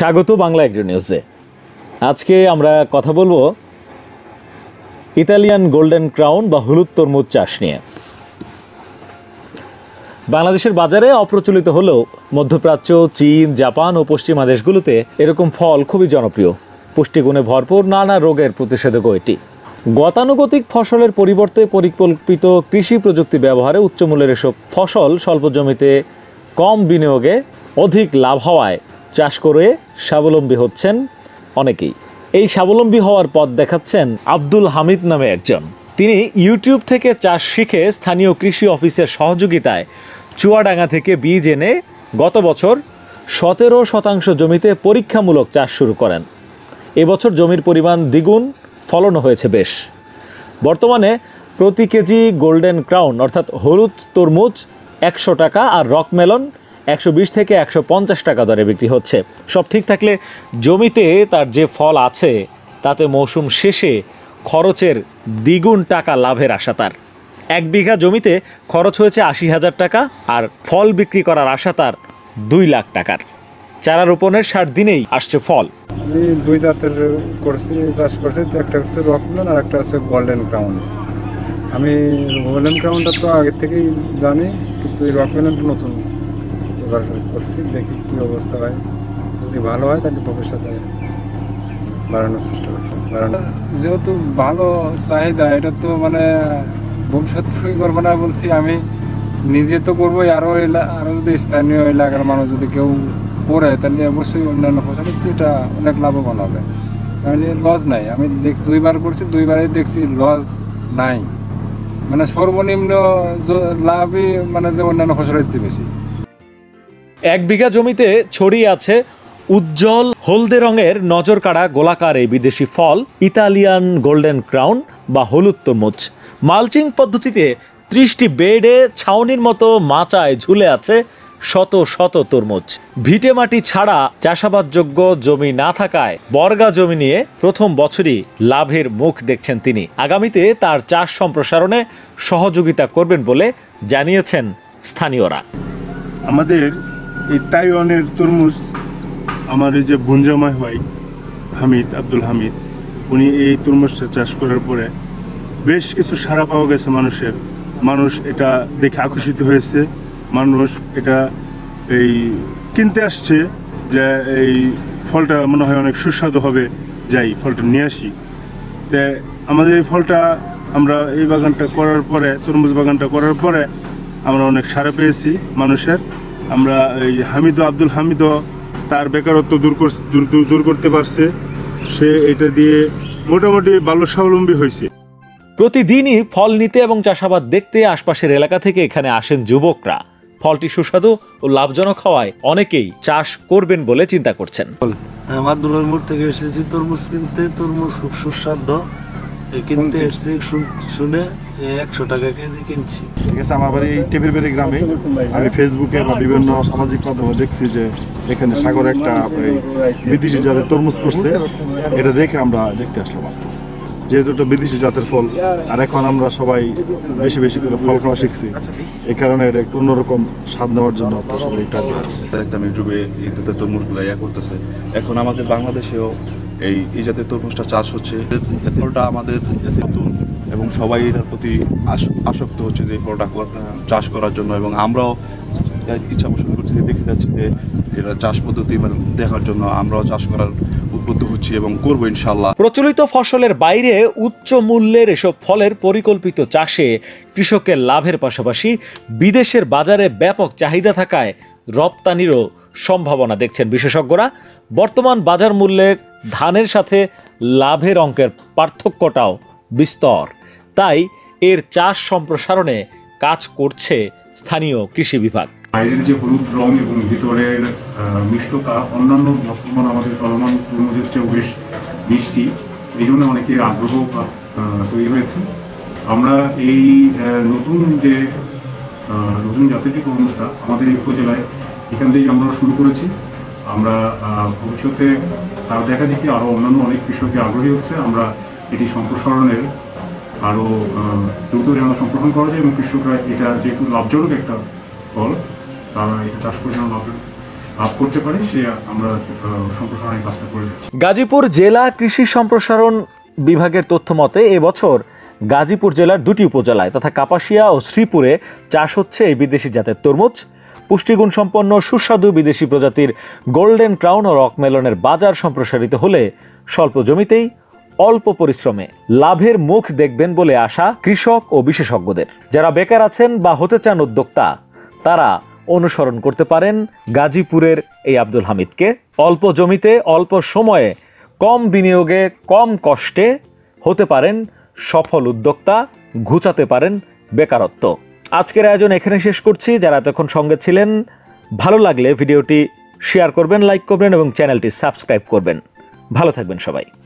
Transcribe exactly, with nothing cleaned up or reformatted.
স্বাগত বাংলা এগ্রি নিউজে। আজকে আমরা কথা বলবো ইতালিয়ান গোল্ডেন ক্রাউন বা হলুদ তরমুজ চাষ নিয়ে। বাংলাদেশের বাজারে অপ্রচলিত হলেও মধ্যপ্রাচ্য, চীন, জাপান ও পশ্চিমা দেশগুলোতে এরকম ফল খুবই জনপ্রিয়। পুষ্টিগুণে ভরপুর, নানা রোগের প্রতিষেধকও এটি। গতানুগতিক ফসলের পরিবর্তে পরিকল্পিত কৃষি প্রযুক্তি ব্যবহারে উচ্চমূল্যের এসব ফসল স্বল্প জমিতে কম বিনিয়োগে অধিক লাভ হওয়ায় চাষ করে স্বাবলম্বী হচ্ছেন অনেকেই। এই স্বাবলম্বী হওয়ার পথ দেখাচ্ছেন আব্দুল হামিদ নামে একজন। তিনি ইউটিউব থেকে চাষ শিখে স্থানীয় কৃষি অফিসের সহযোগিতায় চুয়াডাঙ্গা থেকে বীজ এনে গত বছর সতেরো শতাংশ জমিতে পরীক্ষামূলক চাষ শুরু করেন। এবছর জমির পরিমাণ দ্বিগুণ, ফলনও হয়েছে বেশ। বর্তমানে প্রতি কেজি গোল্ডেন ক্রাউন অর্থাৎ হলুদ তরমুজ একশো টাকা আর রক মেলন একশো বিশ থেকে একশো পঞ্চাশ টাকা দরে বিক্রি হচ্ছে। সব ঠিক থাকলে জমিতে তার যে ফল আছে তাতে মৌসুম শেষে খরচের দ্বিগুণ টাকা লাভের আশা তার। এক বিঘা জমিতে খরচ হয়েছে আশি হাজার টাকা আর ফল বিক্রি করার আশা তার দুই লাখ টাকার। চারা রোপণের ষাট দিনেই আসছে ফল। আমি দুই জাতের করছি, চাষ করছি, একটা হচ্ছে রকমেলন আর একটা হচ্ছে গোল্ডেন ক্রাউন। আমি গোল্ডেন ক্রাউনটা তো আগের থেকেই জানি, কিন্তু এই রকমেলনটা নতুন এবার করছি, দেখি কী অবস্থা হয়। যদি ভালো হয় তাহলে ভবিষ্যতে বাড়ানোর চেষ্টা করছি। বাড়ানো যেহেতু ভালো চাহিদা, এটা তো মানে ভবিষ্যৎ করবো না বলছি, আমি নিজে তো করবোই, আরও আরও যদি স্থানীয় এলাকার মানুষ যদি কেউ করে তাহলে অবশ্যই অন্যান্য ফসলের চেয়ে এটা অনেক লাভবান হবে। কারণ লস নাই, আমি দেখ দুইবার করছি, দুইবারই দেখছি লস নাই, মানে সর্বনিম্ন লাভই মানে যে অন্যান্য ফসলের চেয়ে বেশি। এক বিঘা জমিতে ছড়িয়ে আছে উজ্জ্বল হলদে রঙের নজর কাড়া গোলাকার এই বিদেশি ফল ইতালিয়ান গোল্ডেন ক্রাউন বা হলুদ তরমুজ। মালচিং পদ্ধতিতে ত্রিশটি বেডে ছাউনির মতো মাচায় ঝুলে আছে শত শত তরমুজ। ভিটে মাটি ছাড়া চাষাবাদযোগ্য জমি না থাকায় বর্গা জমি নিয়ে প্রথম বছরই লাভের মুখ দেখছেন তিনি। আগামীতে তার চাষ সম্প্রসারণে সহযোগিতা করবেন বলে জানিয়েছেন স্থানীয়রা। আমাদের এই তাইওয়ানের তরমুজ আমার এই যে বোনজামাই হয় হামিদ, আব্দুল হামিদ, উনি এই তরমুজটা চাষ করার পরে বেশ কিছু সাড়া পাওয়া গেছে মানুষের। মানুষ এটা দেখে আকর্ষিত হয়েছে, মানুষ এটা এই কিনতে আসছে যে এই ফলটা মনে হয় অনেক সুস্বাদু হবে, যাই ফলটা নিয়ে আসি। তো আমাদের এই ফলটা আমরা এই বাগানটা করার পরে, তরমুজ বাগানটা করার পরে আমরা অনেক সাড়া পেয়েছি মানুষের। আমরা এই হামিদও, আব্দুল হামিদও তার বেকারত্ব দূর দূর করতে পারছে, সে এটা দিয়ে মোটামুটি ভালো স্বাবলম্বী হয়েছে। প্রতিদিনই ফল নিতে এবং চাষাবাদ দেখতে আশপাশের এলাকা থেকে এখানে আসেন যুবকরা। ফলটি সুস্বাদু ও লাভজনক হওয়ায় অনেকেই চাষ করবেন বলে চিন্তা করছেন। মাদুলের মোড় থেকে এসেছি তরমুজ কিনতে, তরমুজ খুব সুস্বাদু, কিনতে এসেছি শুনে একশো টাকা কেজি কিনছি। ঠিক আছে, আমার বাড়ি টেবিল বাড়ি গ্রামে। আমি ফেসবুকে বা বিভিন্ন সামাজিক মাধ্যমে দেখছি যে এখানে সাগর একটা বিদেশি জাতের তরমুজ করছে, এটা দেখে আমরা দেখতে আসলাম। যেহেতু এটা বিদেশি জাতের ফল, আর এখন আমরা সবাই বেশি বেশি করে ফল খাওয়া শিখছি, এই কারণে এটা একটু অন্যরকম স্বাদ নেওয়ার জন্য সবাই একটু আগ্রহ আছে। একটা ইউটিউবে এই জাতের তরমুজগুলো ইয়া করতেছে। এখন আমাদের বাংলাদেশেও এই এই জাতের তরমুজটা চাষ হচ্ছে। ফলটা আমাদের নতুন এবং সবাই এটার প্রতি আসক্ত হচ্ছে যে ফলটা চাষ করার জন্য, এবং আমরাও ইচ্ছা পোষণ করছি, দেখে যাচ্ছি যে এটা চাষ পদ্ধতি মানে দেখার জন্য আমরাও চাষ করার উদ্বুদ্ধ হচ্ছি এবং করবো ইনশাল্লাহ। প্রচলিত ফসলের বাইরে উচ্চ মূল্যের এসব ফলের পরিকল্পিত চাষে কৃষকের লাভের পাশাপাশি বিদেশের বাজারে ব্যাপক চাহিদা থাকায় রপ্তানিরও সম্ভাবনা দেখছেন বিশেষজ্ঞরা। বর্তমান বাজার মূল্যের ধানের সাথে লাভের অঙ্কের পার্থক্যটাও বিস্তর, তাই এর চাষ সম্প্রসারণে কাজ করছে স্থানীয় কৃষি বিভাগ। বাইরের যে হলুদ রং এবং ভিতরের মিষ্টতা অন্যান্য বর্তমান আমাদের চলমান তরমুজের চেয়েও বেশ মিষ্টি, এই জন্য অনেকের আগ্রহ তৈরি হয়েছে। আমরা এই নতুন যে নতুন জাতের যে তরমুজটা আমাদের এই উপজেলায় এখান থেকেই আমরা শুরু করেছি। আমরা ভবিষ্যতে তার দেখা দেখি আরও অন্যান্য অনেক কৃষকই আগ্রহী হচ্ছে। আমরা এটি সম্প্রসারণের আরও দ্রুত যেন সম্প্রসারণ করা যায় এবং কৃষকরা এটা যেহেতু লাভজনক একটা ফল, তারা এটা চাষ করে যেন লাভ আপ করতে পারি সে আমরা সম্প্রসারণের কাজটা করে যাচ্ছি। গাজীপুর জেলা কৃষি সম্প্রসারণ বিভাগের তথ্য মতে এবছর গাজীপুর জেলার দুটি উপজেলায় তথা কাপাসিয়া ও শ্রীপুরে চাষ হচ্ছে এই বিদেশি জাতের তরমুজ। পুষ্টিগুণ সম্পন্ন সুস্বাদু বিদেশি প্রজাতির গোল্ডেন ক্রাউন ও রকমেলনের বাজার সম্প্রসারিত হলে স্বল্প জমিতেই অল্প পরিশ্রমে লাভের মুখ দেখবেন বলে আশা কৃষক ও বিশেষজ্ঞদের। যারা বেকার আছেন বা হতে চান উদ্যোক্তা, তারা অনুসরণ করতে পারেন গাজীপুরের এই আব্দুল হামিদকে। অল্প জমিতে অল্প সময়ে কম বিনিয়োগে কম কষ্টে হতে পারেন সফল উদ্যোক্তা, ঘুচাতে পারেন বেকারত্ব। আজকের আয়োজন এখানে শেষ করছি। যারা এতক্ষণ সঙ্গে ছিলেন, ভালো লাগলে ভিডিওটি শেয়ার করবেন, লাইক করবেন এবং চ্যানেলটি সাবস্ক্রাইব করবেন। ভালো থাকবেন সবাই।